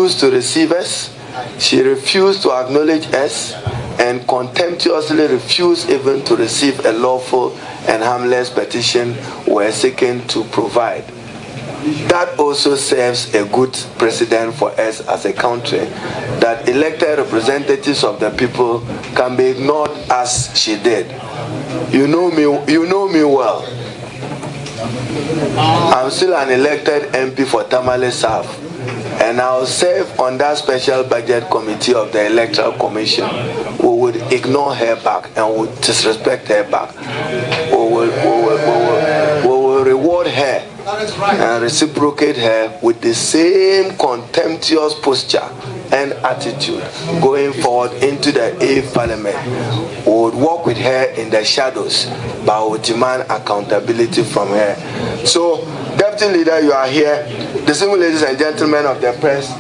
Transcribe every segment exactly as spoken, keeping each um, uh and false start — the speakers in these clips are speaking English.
refused to receive us, she refused to acknowledge us, and contemptuously refused even to receive a lawful and harmless petition we're seeking to provide. That also serves a good precedent for us as a country, that elected representatives of the people can be ignored as she did. You know me, you know me well. I'm still an elected M P for Tamale South, and I'll serve on that special budget committee of the Electoral Commission. We would ignore her back and would disrespect her back. We will, we will, we will, we will reward her and reciprocate her with the same contemptuous posture and attitude going forward into the eighth Parliament. We would work with her in the shadows, but we would demand accountability from her. So, Deputy Leader, you are here. Distinguished ladies and gentlemen of the press,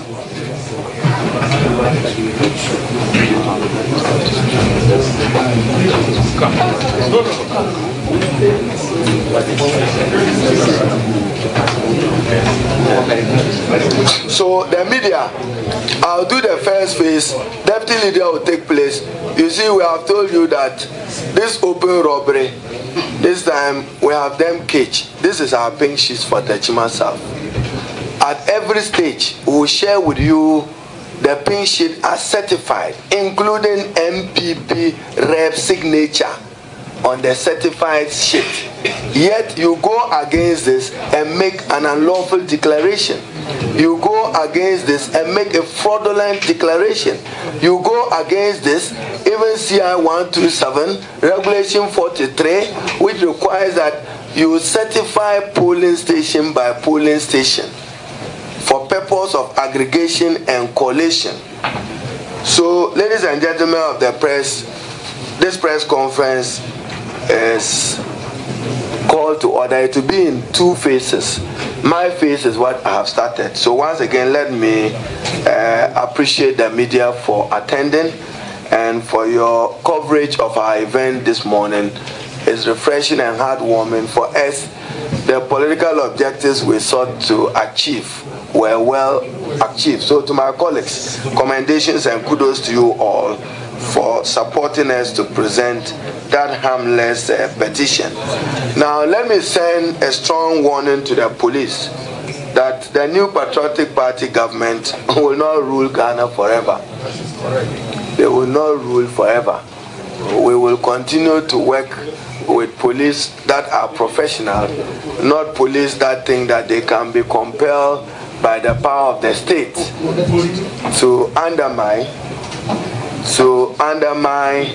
so the media, I'll do the first phase. Deputy Leader will take place. You see, we have told you that this open robbery, this time we have them caged. This is our pink sheets for Techima South. At every stage, we will share with you the pink sheet as certified, including M P P rep signature on the certified sheet. Yet you go against this and make an unlawful declaration. You go against this and make a fraudulent declaration. You go against this, even C I one two seven, Regulation forty-three, which requires that you certify polling station by polling station for purpose of aggregation and collation. So, ladies and gentlemen of the press, this press conference is called to order. It will be in two phases. My phase is what I have started. So once again, let me uh, appreciate the media for attending and for your coverage of our event this morning. It's refreshing and heartwarming for us. The political objectives we sought to achieve were well achieved. So to my colleagues, commendations and kudos to you all for supporting us to present that harmless uh, petition. Now let me send a strong warning to the police that the new Patriotic Party government will not rule Ghana forever. They will not rule forever. We will continue to work with police that are professional, not police that think that they can be compelled by the power of the state to undermine, to undermine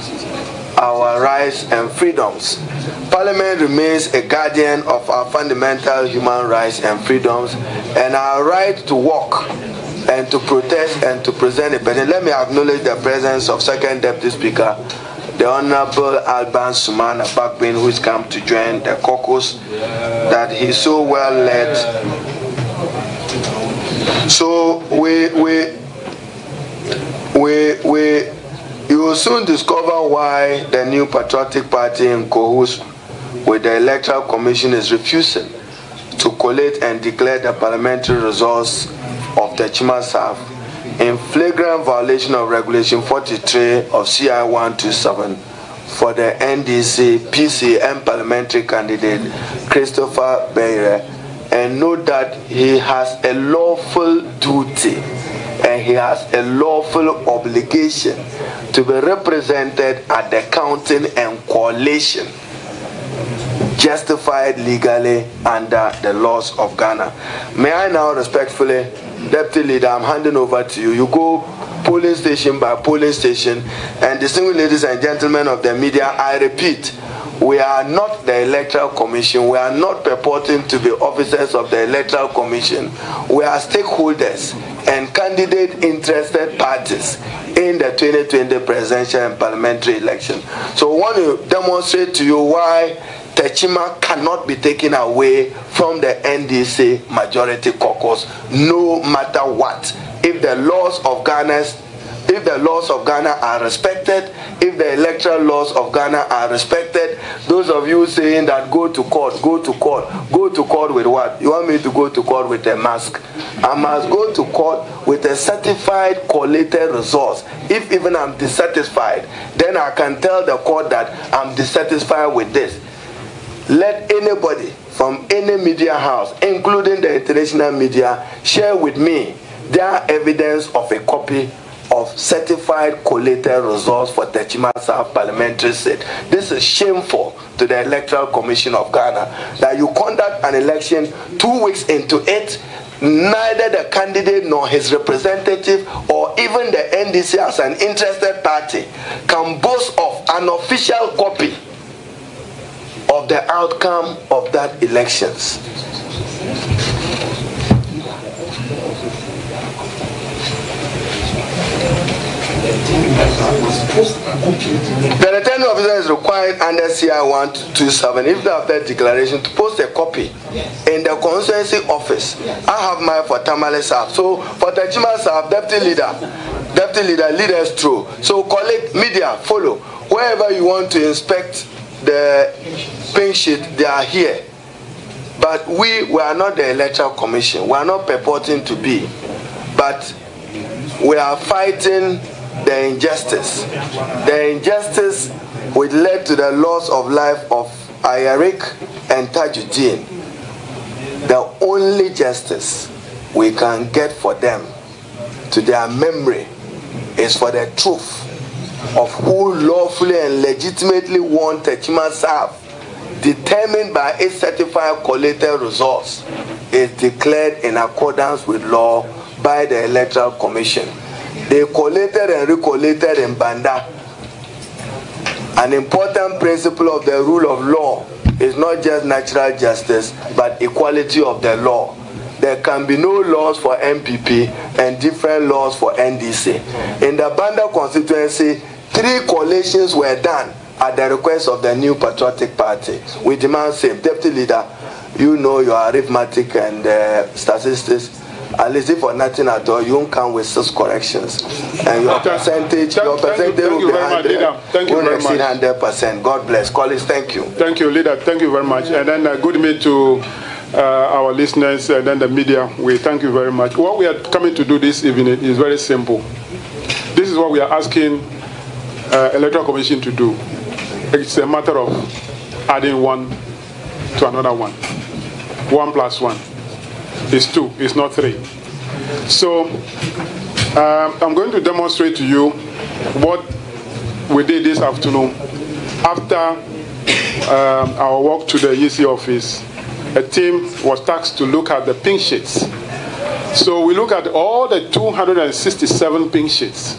our rights and freedoms. Parliament remains a guardian of our fundamental human rights and freedoms and our right to walk and to protest and to present a petition. Let me acknowledge the presence of Second Deputy Speaker, the Honorable Alban Sumana Bakbin, who has come to join the caucus, that he so well led. So we we we we you will soon discover why the new Patriotic Party in cahoots with the Electoral Commission is refusing to collate and declare the parliamentary results of the Techima South in flagrant violation of Regulation forty-three of C I one two seven for the N D C P C M parliamentary candidate Christopher Beire, and note that he has a lawful duty and he has a lawful obligation to be represented at the counting and collation, justified legally under the laws of Ghana. May I now respectfully, Deputy Leader, I'm handing over to you. You go polling station by polling station, and distinguished ladies and gentlemen of the media, I repeat, we are not the Electoral Commission. We are not purporting to be officers of the Electoral Commission. We are stakeholders and candidate interested parties in the twenty twenty presidential and parliamentary election. So I want to demonstrate to you why Techima cannot be taken away from the N D C majority caucus, no matter what. If the laws of Ghana, if if the laws of Ghana are respected, if the electoral laws of Ghana are respected. Those of you saying that go to court, go to court, go to court with what? You want me to go to court with a mask? I must go to court with a certified collated resource. If even I'm dissatisfied, then I can tell the court that I'm dissatisfied with this. Let anybody from any media house, including the international media, share with me their evidence of a copy of certified collated results for Techima South parliamentary seat. This is shameful to the Electoral Commission of Ghana that you conduct an election two weeks into it. Neither the candidate nor his representative or even the N D C as an interested party can boast of an official copy of the outcome of that elections. The returning officer is required under C I one twenty-seven, if after declaration, to post a copy in the constituency office. I have mine for Tamale South. So for Techima South, deputy leader, deputy leader, lead us through. So colleague, media, follow. Wherever you want to inspect the pink sheet, they are here. But we, we are not the Electoral Commission. We are not purporting to be. But we are fighting the injustice. The injustice which led to the loss of life of Ayarik and Tajuddin. The only justice we can get for them, to their memory, is for the truth of who lawfully and legitimately won Techima South, determined by a certified collated results, is declared in accordance with law by the Electoral Commission. They collated and recollated in Banda. An important principle of the rule of law is not just natural justice, but equality of the law. There can be no laws for M P P and different laws for N D C. In the Banda constituency, three collations were done at the request of the New Patriotic Party. We demand same. Deputy Leader, you know your arithmetic and uh, statistics. At least if for nothing at all, you won't come with six corrections. And your percentage, your percentage will be one hundred percent. God bless. Colleagues, thank you. Thank you, Leader. Thank you very much. And then uh, good meet to uh, our listeners and then the media. We thank you very much. What we are coming to do this evening is very simple. This is what we are asking uh, Electoral Commission to do. It's a matter of adding one to another one. One plus one is two, it's not three. So um, I'm going to demonstrate to you what we did this afternoon. After um, our walk to the E C office, a team was tasked to look at the pink sheets. So we look at all the two hundred sixty-seven pink sheets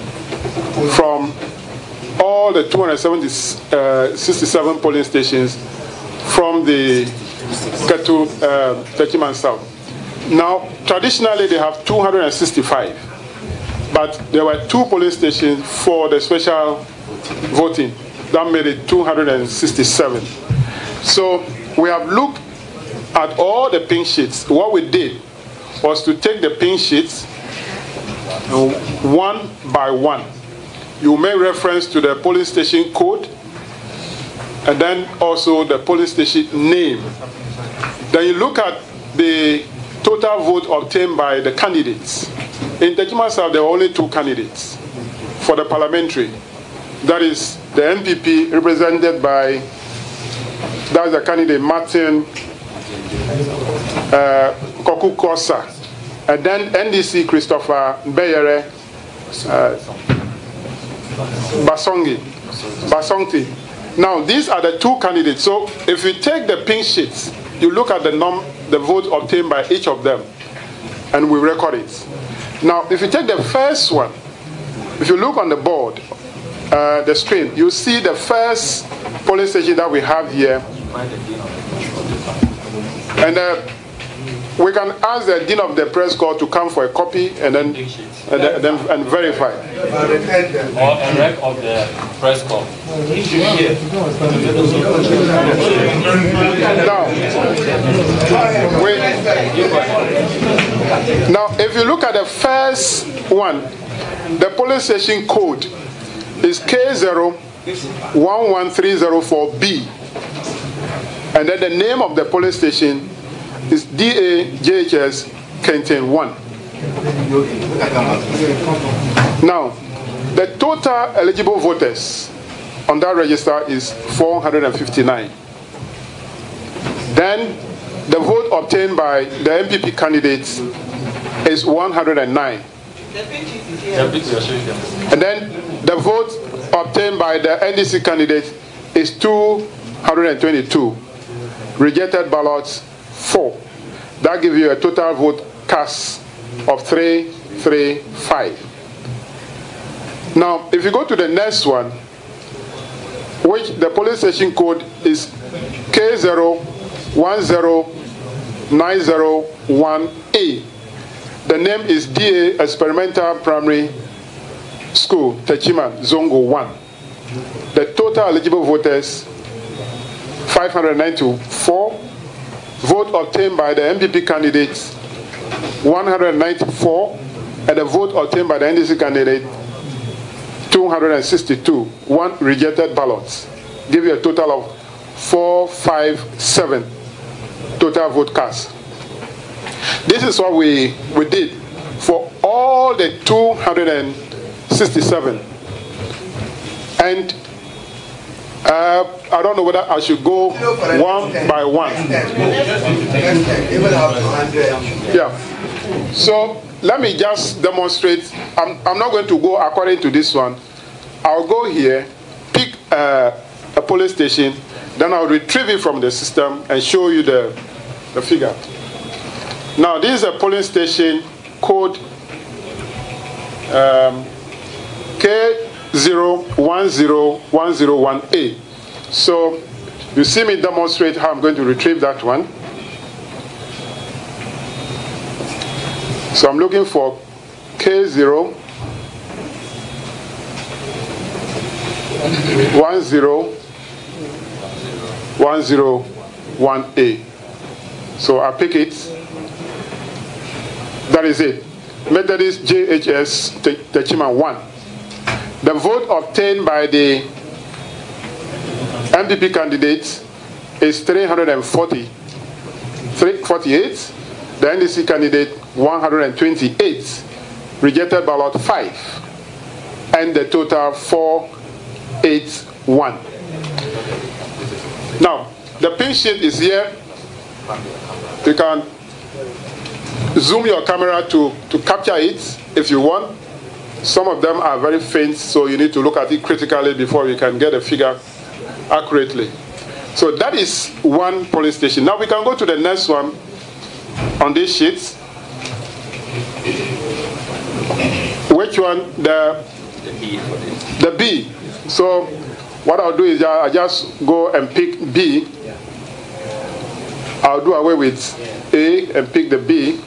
from all the two hundred sixty-seven polling stations from the Ketu, uh, Techima South. Now, traditionally they have two hundred sixty-five, but there were two polling stations for the special voting. That made it two hundred sixty-seven. So we have looked at all the pink sheets. What we did was to take the pink sheets one by one. You make reference to the polling station code and then also the polling station name. Then you look at the total vote obtained by the candidates. In Techima South, there were only two candidates for the parliamentary. That is the M P P represented by, that is the candidate Martin uh, Koku Kosa, and then N D C Christopher Mbeyere uh, Basongi, Basongti. Now, these are the two candidates. So if you take the pink sheets, you look at the num the vote obtained by each of them, and we record it. Now, if you take the first one, if you look on the board, uh, the screen, you see the first polling station that we have here. And uh, we can ask the Dean of the Press Corps to come for a copy and then and, then, and, then, and verify. Or a rec of the Press Corps. Now, wait. Now, if you look at the first one, The polling station code is K zero one one three zero four B. And then the name of the polling station is D A J H S Kenton one. Now, the total eligible voters on that register is four hundred fifty-nine. Then the vote obtained by the M P P candidates is one hundred nine. And then the vote obtained by the N D C candidate is two hundred twenty-two. Rejected ballots, four. That gives you a total vote cast of three hundred thirty-five. Now, if you go to the next one, which the polling station code is K zero one zero nine zero one A. The name is D A Experimental Primary School, Techiman, Zongo one. The total eligible voters, five hundred ninety-four. Vote obtained by the M P P candidates, one hundred ninety-four. And the vote obtained by the N D C candidate, two hundred sixty-two. One rejected ballots. Give you a total of four hundred fifty-seven total vote cast. This is what we, we did for all the two hundred sixty-seven. And uh, I don't know whether I should go one by one. Yeah. So let me just demonstrate. I'm, I'm not going to go according to this one. I'll go here, pick uh, a police station, then I'll retrieve it from the system and show you the, the figure. Now, this is a polling station code um, K zero one zero one zero one A. So, you see me demonstrate how I'm going to retrieve that one. So, I'm looking for K zero one zero one zero one A. So, I pick it. That is it. Methodist J H S Techiman one. The vote obtained by the M P P candidate is three hundred forty, forty-eight. The N D C candidate, one hundred twenty-eight. Rejected ballot, five. And the total, four hundred eighty-one. Now, the pin sheet is here. You can zoom your camera to, to capture it if you want. Some of them are very faint, so you need to look at it critically before you can get a figure accurately. So that is one polling station. Now we can go to the next one on this sheet. Which one? The, The B for this. the B. So what I'll do is I just go and pick B. I'll do away with A and pick the B.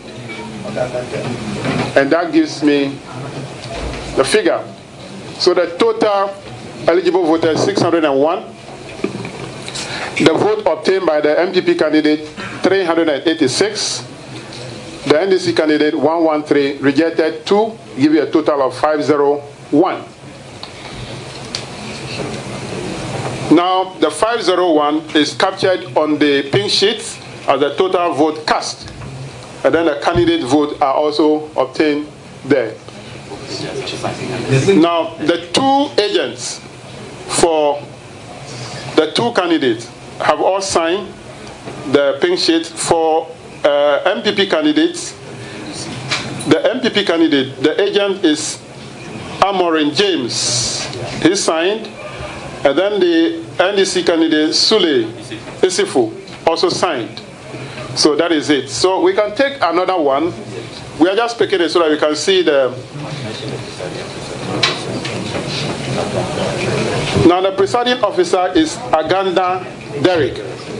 And that gives me the figure. So the total eligible voters, six hundred one. The vote obtained by the M P P candidate, three hundred eighty-six. The N D C candidate, one hundred thirteen. Rejected, two. Give you a total of five hundred one. Now, the five hundred one is captured on the pink sheet as the total vote cast. And then the candidate vote are also obtained there. Now, the two agents for the two candidates have all signed the pink sheet. For uh, M P P candidates, the M P P candidate, the agent is Amorin James. He signed. And then the N D C candidate, Sule Isifu, also signed. So that is it. So we can take another one. We are just picking it so that we can see the... Now the presiding officer is Aganda Derek.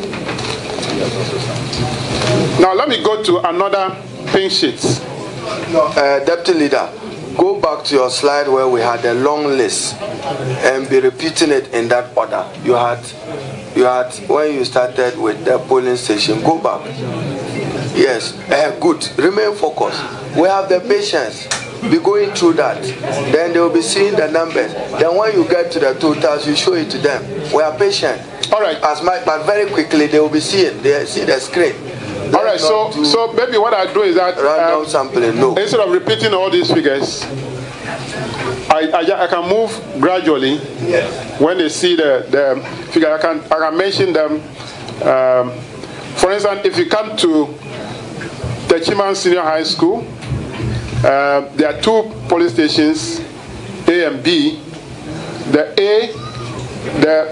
Now let me go to another pink sheet. No, uh, Deputy Leader, go back to your slide where we had a long list and be repeating it in that order. You had, you had when you started with the polling station. Go back. Yes, uh, good. Remain focused. We have the patience. Be going through that. Then they will be seeing the numbers. Then when you get to the totals, you show it to them. We are patient. All right. As much, but very quickly they will be seeing. They see the screen. All right. So, so maybe what I do is that random um, sampling. No. Instead of repeating all these figures, I, I, I can move gradually. Yes. When they see the the figure, I can I can mention them. Um, for instance, if you come to Techiman Senior High School, uh, there are two police stations, A and B. The A, the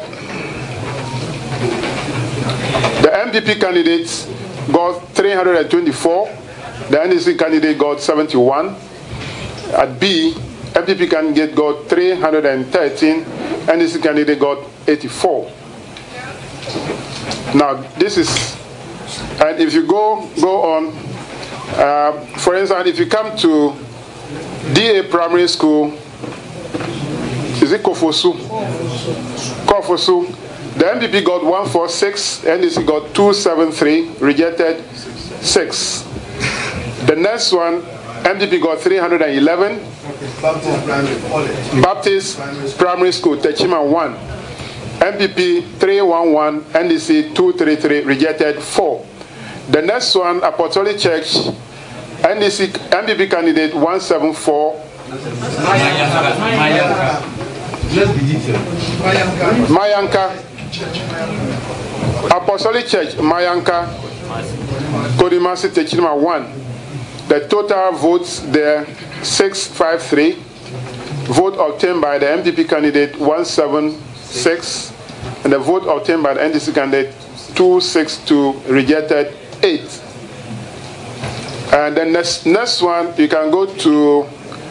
the M P P candidates got three hundred twenty-four. The N D C candidate got seventy-one. At B, M P P candidate got three hundred thirteen. N D C candidate got eighty-four. Now this is, and if you go go on, uh, for instance, if you come to D A Primary School, is it Kofosu? Kofosu. The M P P got one forty-six, N D C got two seventy-three, rejected six. The next one, M P P got three hundred eleven. Baptist Primary College. Baptist Primary School, Techiman one. M P P three eleven, N D C two thirty-three, rejected four. The next one, Apostolic Church, N D C, M P P candidate one seventy-four. Mayanka. Apostolic Church, Mayanka, Kodimasi Techiman one. The total votes there, six fifty-three. Vote obtained by the M P P candidate, one seventy-six. And the vote obtained by the N D C candidate, two sixty-two, rejected eight. And the next, next one, you can go to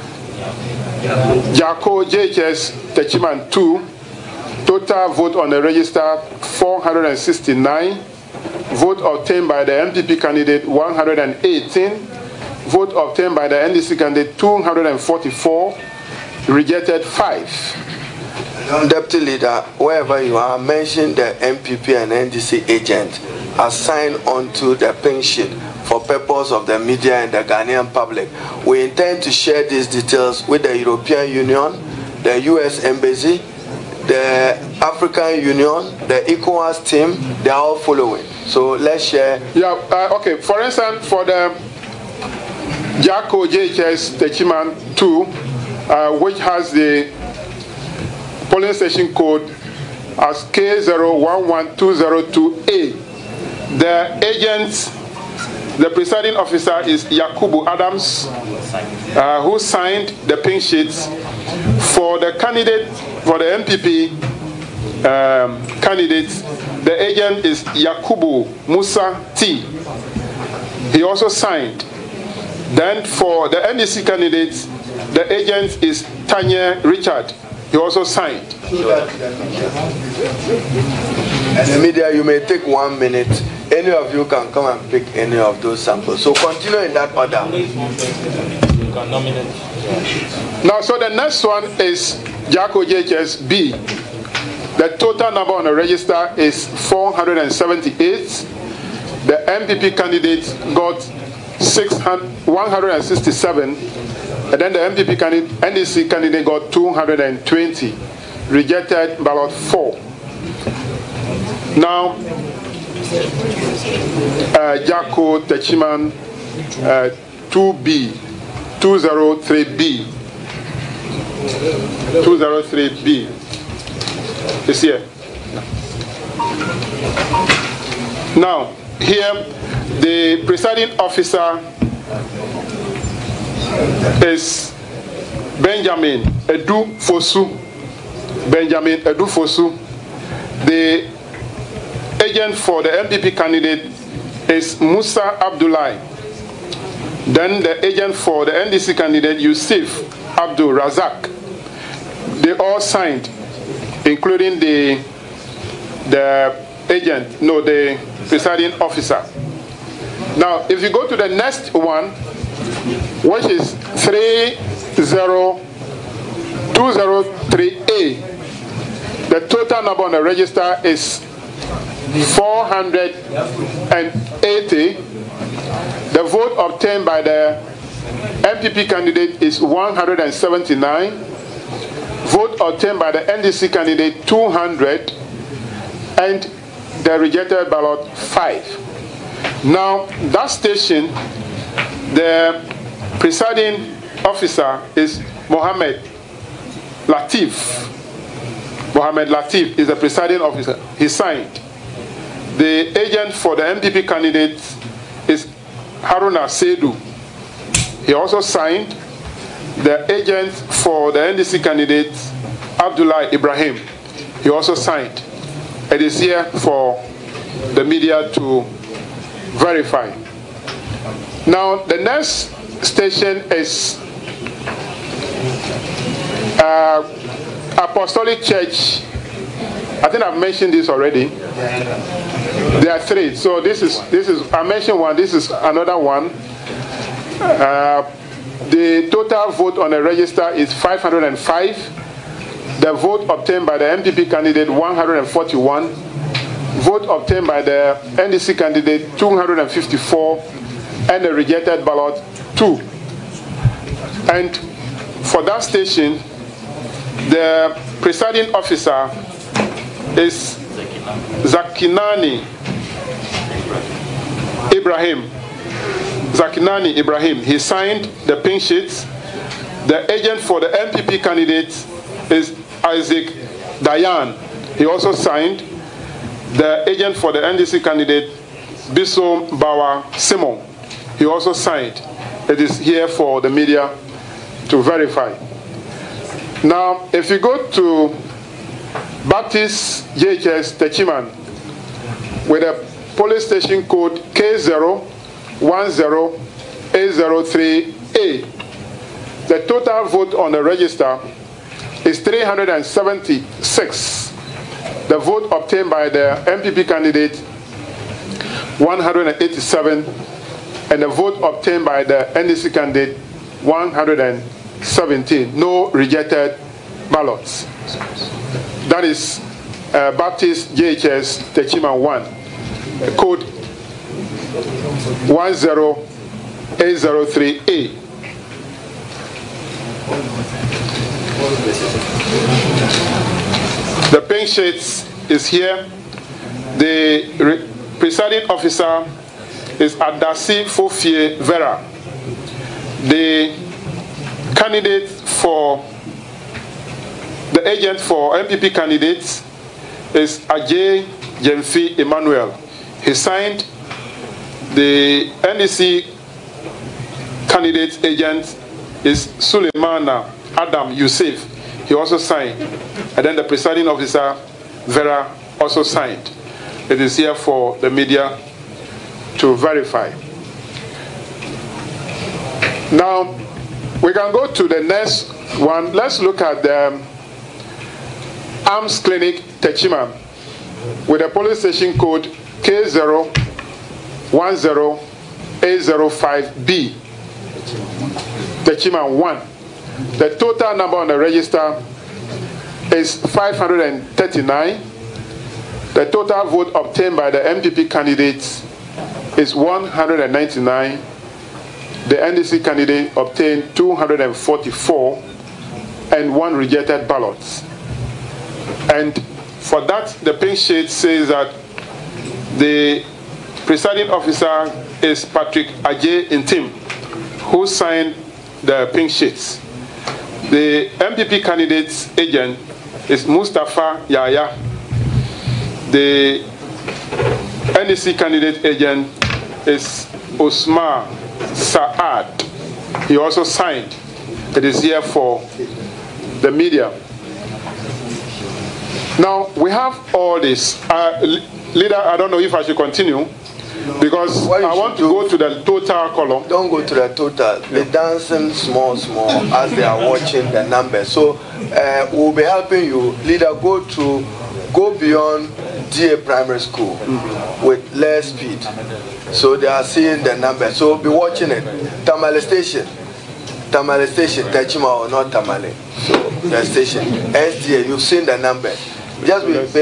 Jako J H S Techiman two. Total vote on the register, four hundred sixty-nine. Vote obtained by the M P P candidate, one hundred eighteen. Vote obtained by the N D C candidate, two hundred forty-four. Rejected five. Deputy Leader, wherever you are, mention the M P P and N D C agent assigned onto the pink sheet for purpose of the media and the Ghanaian public. We intend to share these details with the European Union, the U S Embassy, the African Union, the ECOWAS team. They are all following. So let's share. Yeah, uh, okay. For instance, for the Jako J H S Techiman two, uh, which has the polling station code as K zero one one two zero two A, the agent, the presiding officer is Yakubu Adams, uh, who signed the pink sheets. For the candidate, for the M P P um, candidate, the agent is Yakubu Musa T. He also signed. Then for the N D C candidate, the agent is Tanya Richard. He also signed. And the media, you may take one minute. Any of you can come and pick any of those samples. So continue in that order. You can nominate. Now, so the next one is Jako J H S B. The total number on the register is four hundred seventy-eight. The M P P candidate got one hundred sixty-seven. And then the M P P candidate, N D C candidate got two hundred twenty. Rejected ballot four. Now, uh, Jako Techiman uh, two B, two oh three B. two oh three B. It's here. Now, here, the presiding officer is Benjamin Edu Fosu. Benjamin Edu Fosu. The agent for the M P P candidate is Musa Abdullahi. Then the agent for the N D C candidate, Yusuf Abdul Razak. They all signed, including the the agent, no, the presiding officer. Now, if you go to the next one, which is three zero two zero three A, the total number on the register is four hundred eighty. The vote obtained by the M P P candidate is one hundred seventy-nine. Vote obtained by the N D C candidate two hundred, and the rejected ballot five. Now, that station, the presiding officer is Mohammed Latif. Mohammed Latif is the presiding officer. He signed. The agent for the M P P candidate is Haruna Sedu. He also signed. The agent for the N D C candidate, Abdullah Ibrahim, he also signed. It is here for the media to verify. Now, the next station is uh, Apostolic Church. I think I've mentioned this already. There are three. So this is this is I mentioned one. This is another one. Uh, The total vote on the register is five hundred five. The vote obtained by the M P P candidate, one hundred forty-one. Vote obtained by the N D C candidate, two hundred fifty-four. And the rejected ballot, two. And for that station, the presiding officer is Zakinani Ibrahim. Zakinani Ibrahim. He signed the pink sheets. The agent for the M P P candidate is Isaac Dayan. He also signed. The agent for the N D C candidate, Bisom Bawa Simon. He also signed. It is here for the media to verify. Now, if you go to Baptist J H S Techiman with a police station code K zero one zero eight zero three A. The total vote on the register is three hundred seventy-six. The vote obtained by the M P P candidate, one hundred eighty-seven, and the vote obtained by the N D C candidate, one hundred seventeen. No rejected ballots. That is uh, Baptist J H S Techiman one, code one zero eight zero three A. The pink sheets is here. The presiding officer is Adasi Fofie Vera. The candidate for the agent for M P P candidates is Ajay Jemfi Emmanuel. He signed. The N D C candidate agent is Suleimana Adam Youssef. He also signed. And then the presiding officer, Vera, also signed. It is here for the media to verify. Now, we can go to the next one. Let's look at the Arms Clinic Techiman with a police station code K zero one zero eight zero five B. Techiman one. The total number on the register is five hundred thirty-nine. The total vote obtained by the M P P candidates is one hundred ninety-nine. The N D C candidate obtained two hundred forty-four and one rejected ballot. And for that, the pink sheet says that the presiding officer is Patrick Ajay Intim, who signed the pink sheets. The M P P candidate's agent is Mustafa Yaya. The N D C candidate agent is Osman Saad. He also signed. It is here for the media. Now, we have all this. Uh, leader, I don't know if I should continue, because I want to do, go to the total column. Don't go to the total. They're dancing small, small as they are watching the numbers. So uh, we'll be helping you. Leader, go to go beyond D A Primary School mm-hmm. with less speed. So they are seeing the numbers. So be watching it. Tamale Station. Tamale Station, Techima or not Tamale. So the station. S D A, you've seen the numbers. Just be, be,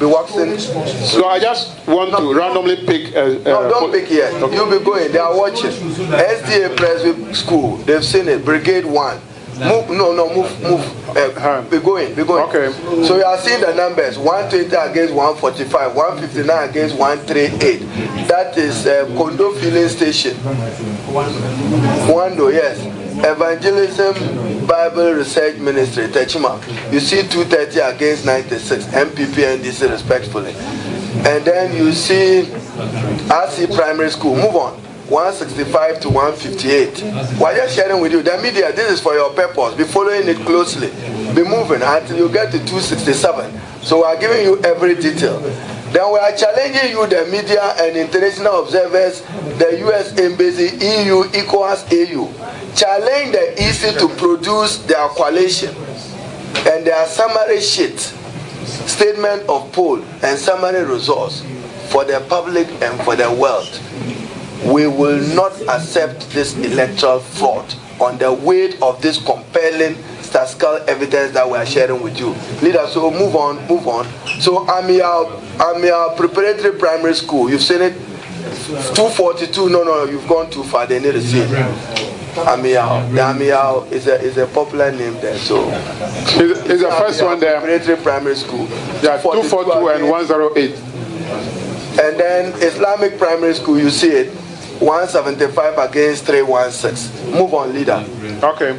be waxing. So I just want no. to randomly pick. A, a no, don't pick yet. Okay. You'll be going. They are watching. S D A Presby School. They've seen it. Brigade One. Move. No, no. Move. Move. Uh, be going. Be going. Okay. So you are seeing the numbers. one twenty against one forty-five. one fifty-nine against one thirty-eight. That is uh, Kondo Filling Station. Wando, yes. Evangelism Bible Research Ministry, Techima. You see two thirty against ninety-six, M P P N D C respectfully. And then you see R C Primary School, move on, one sixty-five to one fifty-eight. While you're sharing with you, the media, this is for your purpose. Be following it closely. Be moving until you get to two sixty-seven. So we are giving you every detail. Then we are challenging you, the media and international observers, the U S Embassy, E U, ECOWAS, A U. Challenge the E C to produce their coalition and their summary sheet, statement of poll and summary results for the public and for the world. We will not accept this electoral fraud on the weight of this compelling statistical evidence that we are sharing with you. Leaders, so move on, move on. So Amial, Amial Preparatory Primary School, you've seen it? two forty-two, no, no, you've gone too far, they need to see it. Amial, the Amial is a, is a popular name there, so. It's, it's the first one there. Preparatory Primary School. Yeah, two forty-two and one oh eight. And then Islamic Primary School, you see it, one seventy-five against three sixteen. Move on, leader. Okay.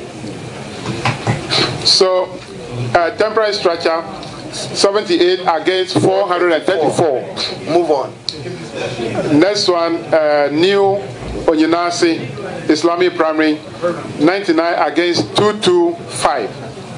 So, uh, temporary structure, seventy-eight against four thirty-four. Move on. Next one, uh, New Onyinasi Islamic Primary, ninety-nine against two twenty-five.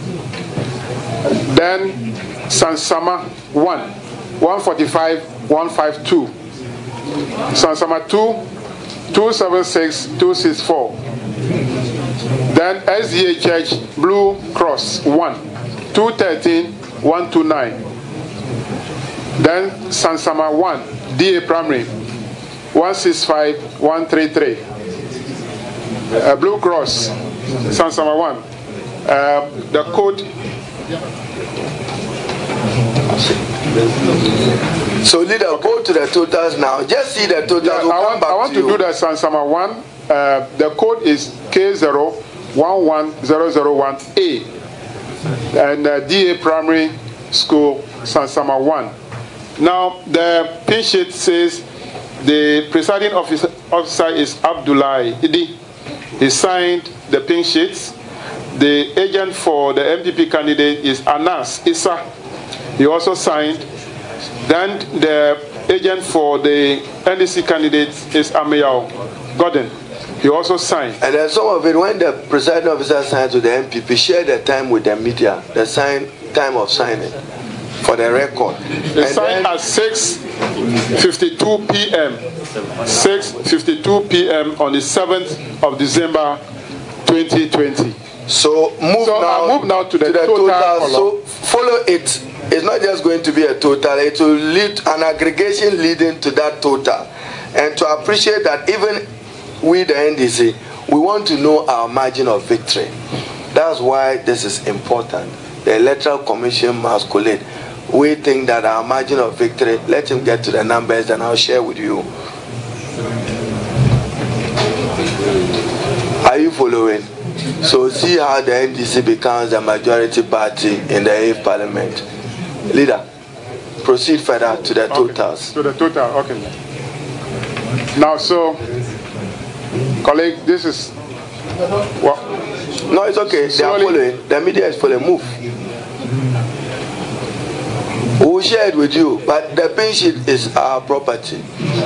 Then Sansama one, one forty-five, one fifty-two. Sansama two, two seventy-six, two sixty-four. Then S D A Church Blue Cross one, two thirteen, one twenty-nine. Then Sansama one, D A Primary, one sixty-five, one thirty-three. Uh, Blue Cross, Sansama one. Uh, the code. So leader, okay. Go to the totals now. Just see the totals. Yeah, we'll I want, I want to, to do the Sansama one. Uh, the code is K zero one one zero zero one A. And uh, D A Primary School, Sansama one. Now, the pin sheet says the presiding officer, officer is Abdullah Idi. He signed the pin sheets. The agent for the M P P candidate is Anas Issa. He also signed. Then the agent for the N D C candidate is Amial Gordon. He also signed. And then some of it, when the presiding officer signs to the M P P, share the time with the media, the sign time of signing for the record. They signed at six fifty-two p m six fifty-two p m on the seventh of December twenty twenty. So move so now, I move now to the, to the total. total. So follow it. It's not just going to be a total. It will lead an aggregation leading to that total. And to appreciate that even we, the N D C, we want to know our margin of victory. That's why this is important. The Electoral Commission must collate. We think that our margin of victory, let him get to the numbers and I'll share with you. Are you following? So see how the N D C becomes the majority party in the eighth Parliament. Leader, proceed further to the totals. Okay. To the total, okay. Now, so, colleague, this is what? No, it's okay. They are following. The media is following. Move. We will share it with you, but the pin sheet is our property.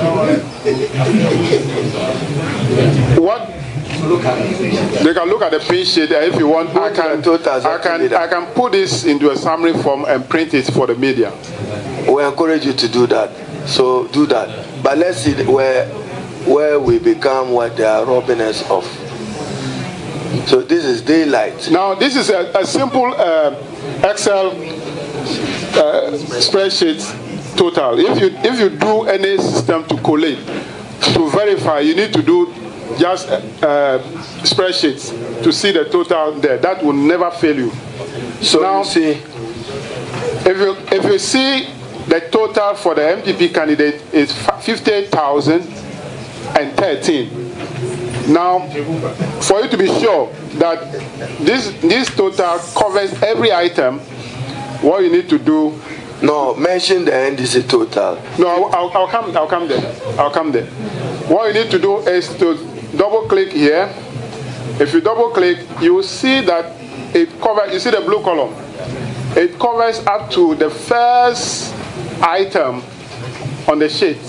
What? They can look at the pin sheet, and if you want, I can, I can, I can put this into a summary form and print it for the media. We encourage you to do that. So do that. But let's see where, where we become what they are robbing us of. So this is daylight. Now this is a, a simple uh, Excel uh, spreadsheet total. If you if you do any system to collate, to verify, you need to do just uh, spreadsheets to see the total there. That will never fail you. So now, you see, if you if you see the total for the M P P candidate is fifty thousand thirteen. Now, for you to be sure that this, this total covers every item, what you need to do... No, mention the N D C total. No, I'll, I'll, I'll, come, I'll come there. I'll come there. What you need to do is to double-click here. If you double-click, you will see that it covers... You see the blue column? It covers up to the first item on the sheet.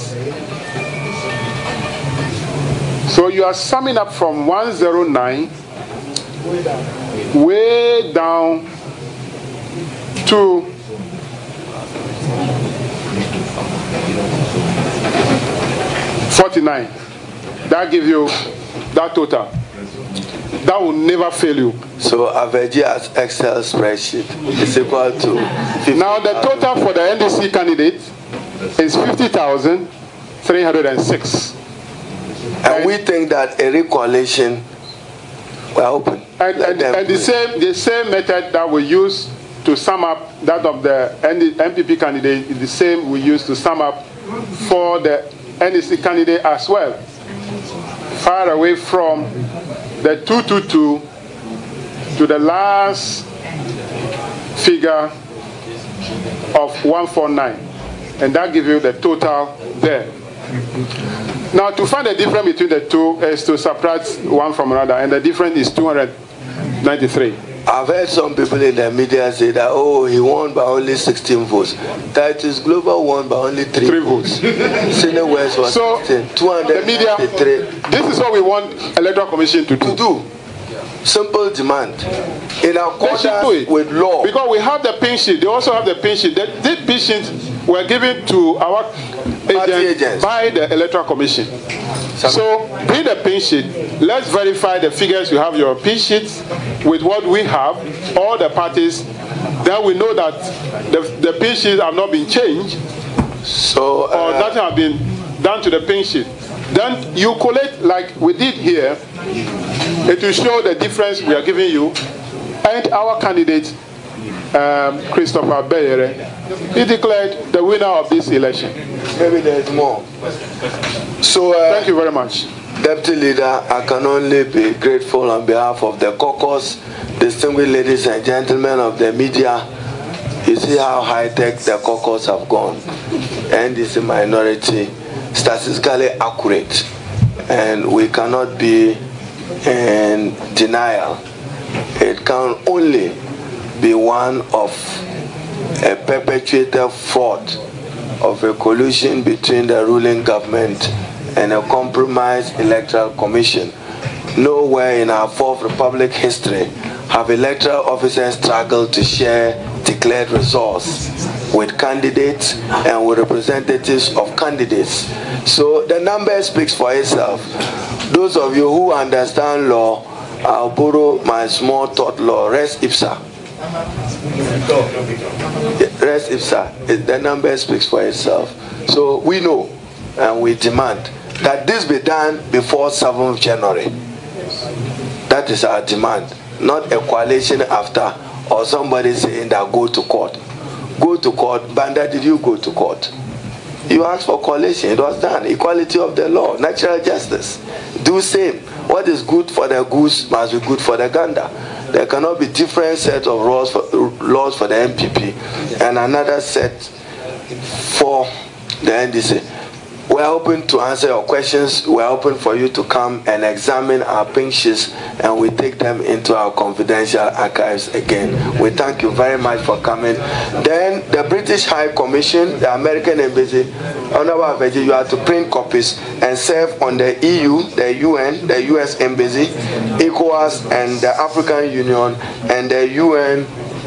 So you are summing up from one oh nine way down to forty-nine. That gives you that total. That will never fail you. So Aveji's Excel spreadsheet is equal to fifty. Now the total for the N D C candidate is fifty thousand three hundred six. And, and we think that a recoalition will open. And, and, and the same the same method that we use to sum up that of the M P P candidate is the same we use to sum up for the N D C candidate as well. Far away from the two two two to the last figure of one forty-nine. And that gives you the total there. Now, to find the difference between the two is to subtract one from another, and the difference is two hundred ninety-three. I've heard some people in the media say that, oh, he won by only sixteen votes. That is Global won by only three, three votes. Senior West was so two hundred ninety-three. The media, this is what we want Electoral Commission to do. To do. Simple demand. In accordance with law. Because we have the pink sheet. They also have the pink sheet. These pink sheets were given to our agents, agents by the Electoral Commission. Some. So bring the pink sheet. Let's verify the figures. You have your pink sheets with what we have, all the parties. Then we know that the, the pink sheets have not been changed. So uh, or nothing has been done to the pink sheet. Then you collect like we did here. It will show the difference we are giving you. And our candidate, um, Christopher Bayere, he declared the winner of this election. Maybe there's more. So uh, thank you very much. Deputy Leader, I can only be grateful on behalf of the caucus, distinguished ladies and gentlemen of the media. You see how high-tech the caucus have gone. And this is minority, statistically accurate. And we cannot be in denial. It can only be one of a perpetuated fraud of a collusion between the ruling government and a compromised electoral commission. Nowhere in our Fourth Republic history have electoral officers struggled to share declared results with candidates and with representatives of candidates. So the number speaks for itself. Those of you who understand law, I'll borrow my small thought law, res ipsa. Res ipsa. The number speaks for itself. So we know and we demand that this be done before seventh of January. That is our demand, not a coalition after or somebody saying that go to court. Go to court. Banda, did you go to court? You asked for coalition. It was done. Equality of the law, natural justice. Do same. What is good for the goose must be good for the gander. There cannot be different set of laws for, laws for the M P P and another set for the N D C. We're open to answer your questions. We're open for you to come and examine our pink sheets, and we take them into our confidential archives again. We thank you very much for coming. Then the British High Commission, the American Embassy, Honorable Aveji, you have to print copies and serve on the E U, the U N, the U S Embassy, ECOWAS, and the African Union, and the U N,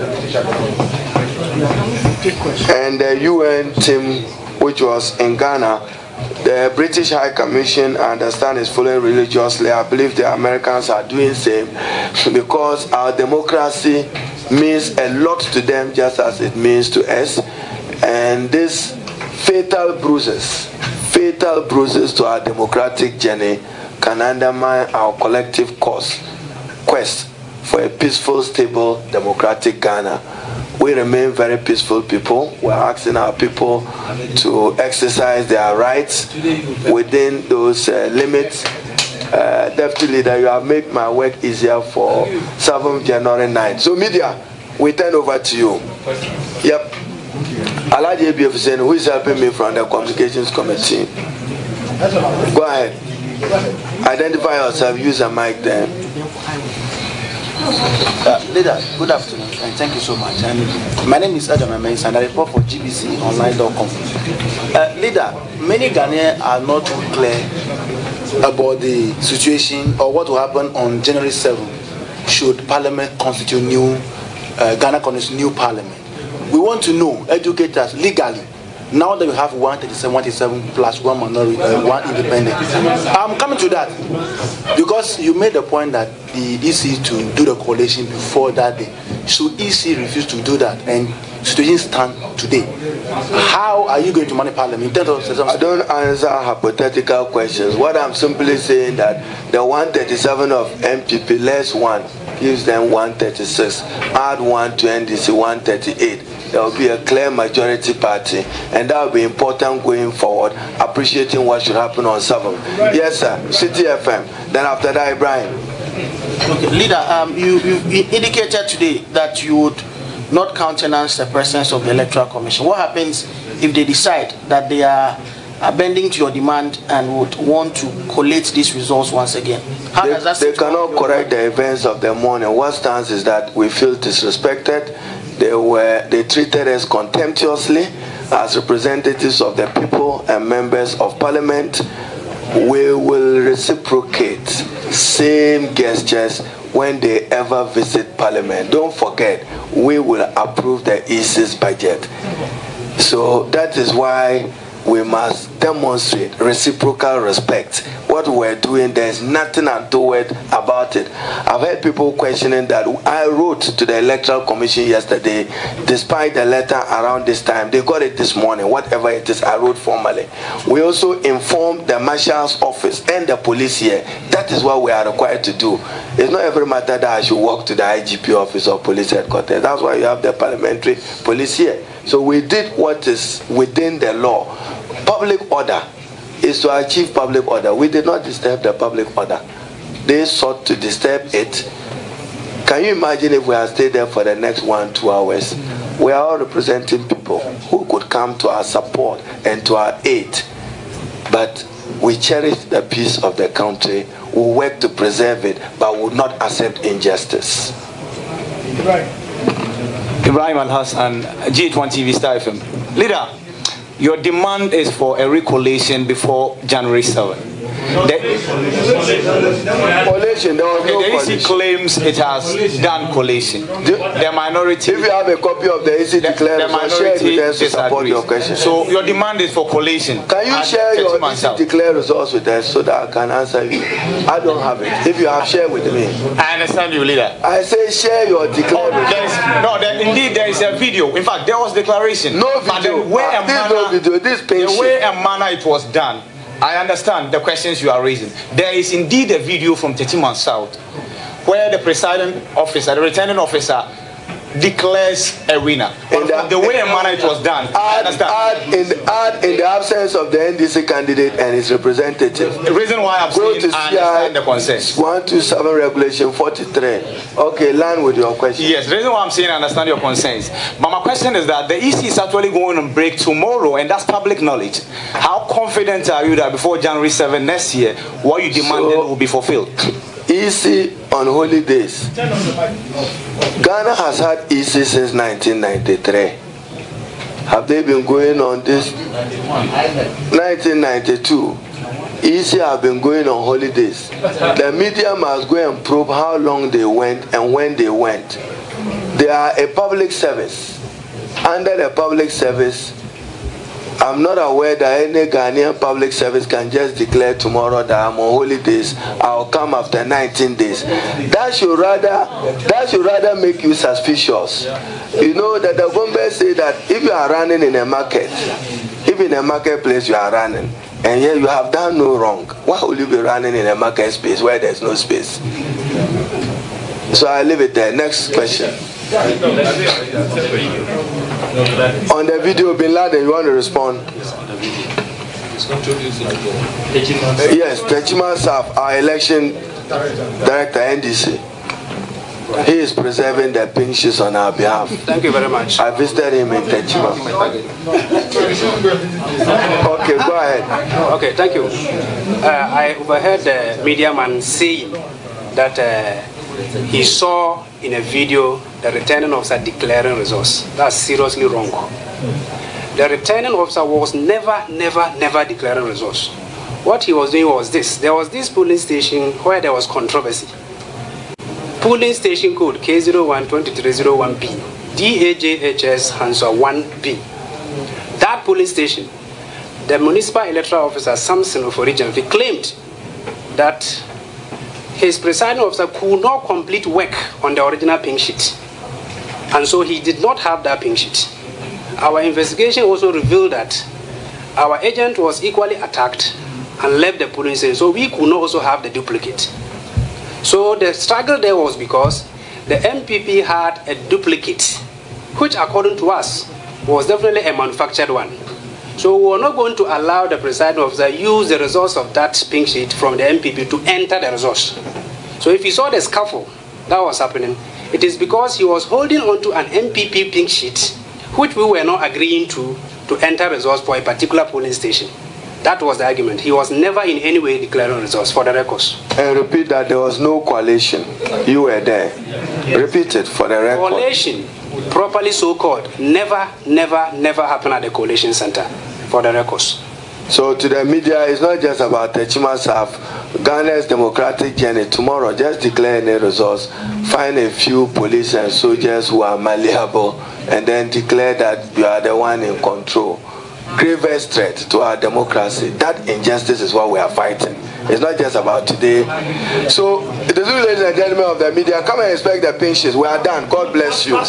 and the U N team, which was in Ghana. The British High Commission, I understand, is following religiously. I believe the Americans are doing the same because our democracy means a lot to them just as it means to us. And these fatal bruises, fatal bruises to our democratic journey can undermine our collective cause, quest for a peaceful, stable, democratic Ghana. we remain very peaceful people. We're asking our people to exercise their rights within those uh, limits. Uh, Deputy Leader, you have made my work easier for seventh January night. So media, we turn over to you. Yep. Alaji A B F Hussein, who is helping me from the Communications Committee. Go ahead. Identify yourself, use a mic there. Uh, leader, good afternoon and thank you so much. Um, my name is Adam Amens and I report for G B C online dot com. Uh, leader, many Ghanaians are not clear about the situation or what will happen on January seventh should Parliament constitute new, uh, Ghana constitute new Parliament. We want to know, educate us legally, now that we have one thirty-seven, one thirty-seven plus one minority, uh, one independent. I'm coming to that because you made the point that the E C to do the coalition before that day. Should E C refuse to do that and situation stand today, how are you going to manage Parliament? I don't answer hypothetical questions. What I'm simply saying that the one thirty-seven of M P P less one gives them one thirty-six. Add one to N D C, one thirty-eight. There will be a clear majority party, and that will be important going forward, appreciating what should happen on seven. Yes, sir. City F M. Then after that, Ibrahim. Okay, leader, um, you, you indicated today that you would not countenance the presence of the Electoral Commission. What happens if they decide that they are bending to your demand and would want to collate these results once again? How they, does that they cannot correct the events of the morning. What stands is that we feel disrespected. They were they treated us contemptuously as representatives of the people and members of Parliament. We will reciprocate same gestures when they ever visit Parliament. Don't forget, we will approve the E C's budget. So that is why we must demonstrate reciprocal respect. What we're doing, there's nothing untoward about it. I've heard people questioning that. I wrote to the Electoral Commission yesterday, despite the letter around this time. They got it this morning, whatever it is, I wrote formally. We also informed the Marshal's office and the police here. That is what we are required to do. It's not every matter that I should walk to the I G P office or police headquarters. That's why you have the parliamentary police here. So we did what is within the law. Public order is to achieve public order. We did not disturb the public order. They sought to disturb it. Can you imagine if we had stayed there for the next one, two hours? We are all representing people who could come to our support and to our aid. But we cherish the peace of the country. We work to preserve it, but will not accept injustice. Right. Ibrahim Al-Hassan, G eight one T V, Star F M. Leader, your demand is for a recollation before January seventh. The, collation, there was okay, no the E C collation. claims it has done collation. The, the minority... If you have a copy of the E C declaration, the, the share it with us to support disagrees. your question. So your demand is for collation. Can you share your E C declare results with us so that I can answer you? I don't have it. If you have, share with me. I understand you, leader. I say share your declare Oh, results. there is, no, there, indeed there is a video. In fact, there was declaration. No But video. the way Ah, and this manner, no video. This the patient. way and manner it was done, I understand the questions you are raising. There is indeed a video from Techiman South where the presiding officer, the returning officer, declares a winner. But the, the way and manner it was done, I add, understand. add, in the, add in the absence of the N D C candidate and his representative. The reason why I'm Go saying to I understand the concerns. one twenty-seven regulation forty-three. Okay, land with your question. Yes, the reason why I'm saying I understand your concerns. But my question is that the E C is actually going on break tomorrow, and that's public knowledge. How confident are you that before January seventh next year, what you demanded so, will be fulfilled? E C on holidays. Ghana has had E C since nineteen ninety-three. Have they been going on this? nineteen ninety-two. E C have been going on holidays. The media must go and probe how long they went and when they went. They are a public service. Under the public service, I'm not aware that any Ghanaian public service can just declare tomorrow that I'm on holidays. I'll come after nineteen days. That should rather that should rather make you suspicious. You know that the government say that if you are running in a market, if in a marketplace you are running, and yet you have done no wrong, why will you be running in a market space where there's no space? So I leave it there. Next question. On the video, Bin Laden, you want to respond? Yes, Techiman Saf, our election director, N D C. He is preserving the pink sheets on our behalf. Thank you very much. I visited him in Techiman. Okay, go ahead. Okay, thank you. Uh, I overheard the media man saying that uh, he saw in a video the returning officer declaring results. That's seriously wrong. The returning officer was never, never, never declaring results. What he was doing was this. There was this polling station where there was controversy. Polling station code K zero one two three zero one B, D A J H S Hanswa one B. That polling station, the municipal electoral officer, Samson Oforijanfi, claimed that his presiding officer could not complete work on the original pink sheet. And so he did not have that pink sheet. Our investigation also revealed that our agent was equally attacked and left the polling station, so we could not also have the duplicate. So the struggle there was because the M P P had a duplicate, which according to us was definitely a manufactured one. So we were not going to allow the presiding officer use the results of that pink sheet from the M P P to enter the results. So if you saw the scuffle that was happening, it is because he was holding on to an M P P pink sheet, which we were not agreeing to, to enter results for a particular polling station. That was the argument. He was never in any way declaring results, for the records. And repeat that there was no coalition. You were there. Yes. Repeat it for the record. Coalition, properly so called, never, never, never happened at the coalition center, for the records. So to the media, it's not just about Techiman Saf, Ghana's democratic journey. Tomorrow, just declare any results, find a few police and soldiers who are malleable, and then declare that you are the one in control. Gravest threat to our democracy. That injustice is what we are fighting. It's not just about today. So, the ladies and gentlemen of the media, come and inspect the pink sheets. We are done. God bless you.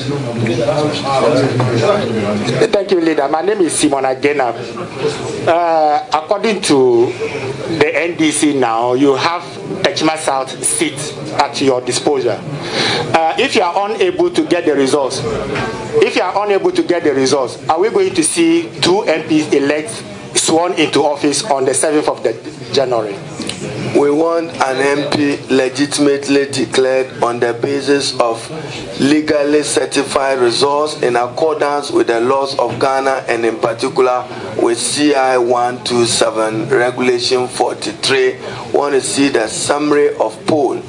Thank you, leader. My name is Simon Agena. Uh, according to the N D C now, you have Techiman South seat at your disposal. Uh, if you are unable to get the results, if you are unable to get the results, are we going to see two M Ps elect sworn into office on the seventh of January? We want an M P legitimately declared on the basis of legally certified results in accordance with the laws of Ghana and in particular with C I one two seven Regulation forty-three. We want to see the summary of poll.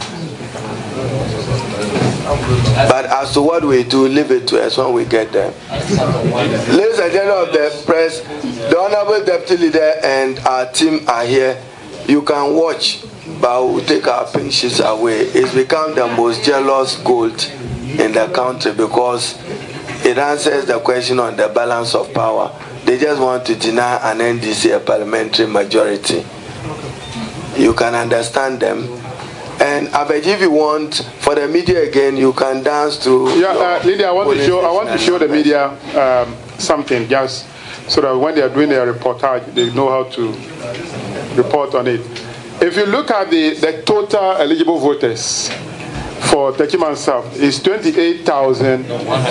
But as to what we do, leave it to us when we get there. Ladies and gentlemen of the press, the Honorable Deputy Leader and our team are here. You can watch, but we'll take our pink sheets away. It's become the most jealous gold in the country because it answers the question on the balance of power. They just want to deny an N D C a parliamentary majority. You can understand them. And Abeji, if you want, for the media again, you can dance to. Yeah, uh, Lydia, I want to show. I want to show the media um, something, just so that when they are doing their reportage, they know how to report on it. If you look at the the total eligible voters for Techiman South, is twenty-eight thousand.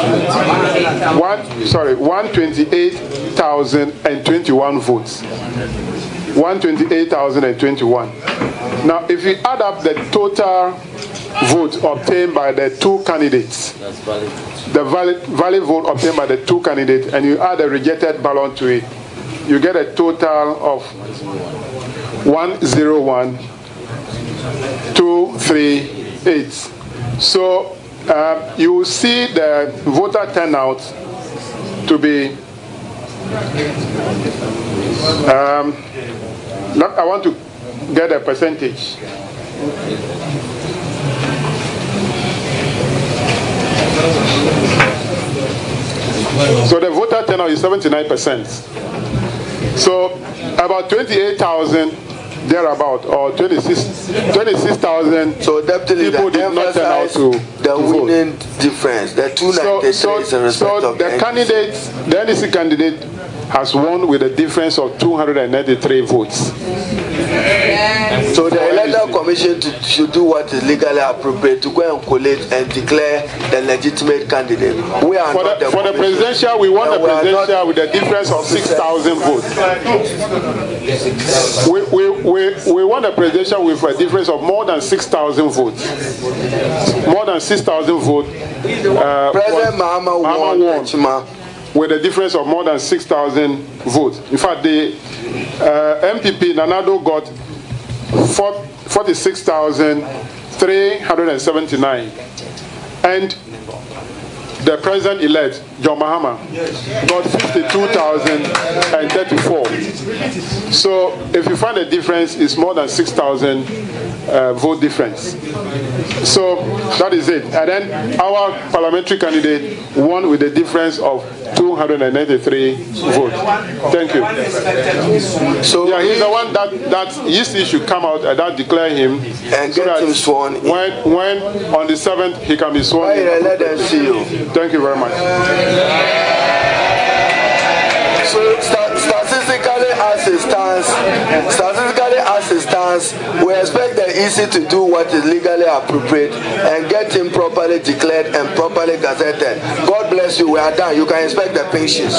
One, sorry, one twenty-eight thousand and twenty-one votes. one twenty-eight thousand and twenty-one. Now, if you add up the total votes obtained by the two candidates, the valid, valid vote obtained by the two candidates, and you add a rejected ballot to it, you get a total of one hundred one, two three eight. So uh, you will see the voter turnout to be um, I want to get a percentage. So the voter turnout is seventy-nine percent. So about twenty-eight thousand thereabout, or twenty-six thousand so people did not turn out to the to winning vote. difference. The two ninety-three so, is in respect so of the, the candidate, the N D C candidate has won with a difference of two hundred ninety-three votes. So the electoral Electoral Commission to, should do what is legally appropriate to go and collate and declare the legitimate candidate. We are for not the, the for the presidential. We want the presidential with a difference of six thousand votes. We, we, we, we want the presidential with a difference of more than six thousand votes. More than six thousand votes. Uh, President Mahama won, won with a difference of more than six thousand votes. In fact, the uh, M P P Nanado got forty-six thousand three hundred seventy-nine, and the president-elect, John Mahama, got fifty-two thousand thirty-four. So if you find a difference, it's more than six thousand uh, vote difference. So that is it. And then our parliamentary candidate won with a difference of two hundred ninety-three votes. Thank you. So yeah, he's the one that, that his issue come out and that declare him and so get him sworn. When, when on the seventh he can be sworn in. Let them see you. Thank you very much. So st statistically as it stands, statistically as it stands, we expect the E C to do what is legally appropriate and get him properly declared and properly gazetted. God bless you. We are done. You can expect the pensions.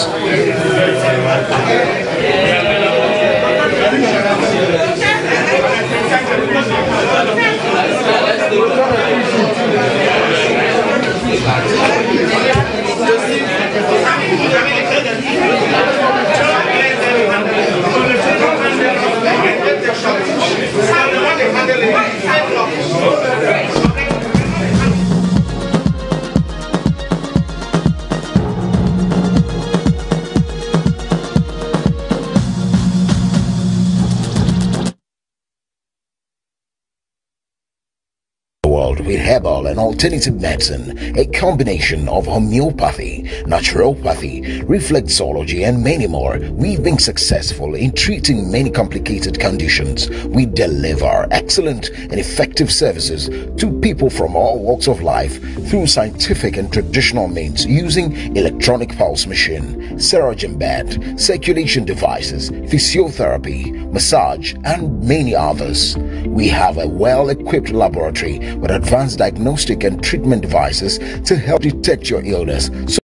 With herbal and alternative medicine, a combination of homeopathy, naturopathy, reflexology, and many more, we've been successful in treating many complicated conditions. We deliver excellent and effective services to people from all walks of life through scientific and traditional means using electronic pulse machine, serogen bed, circulation devices, physiotherapy, massage, and many others. We have a well-equipped laboratory with advanced diagnostic and treatment devices to help detect your illness. So